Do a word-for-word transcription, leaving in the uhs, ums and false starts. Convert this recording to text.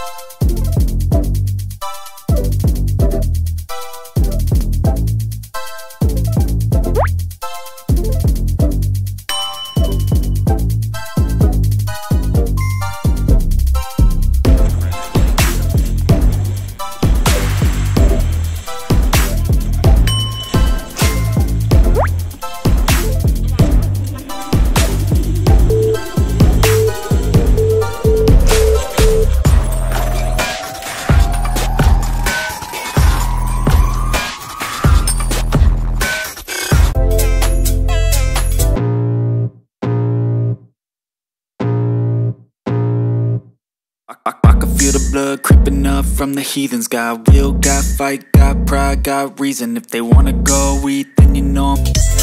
Blood creeping up from the heathens. Got will, got fight, got pride, got reason. If they wanna go eat, then you know 'em.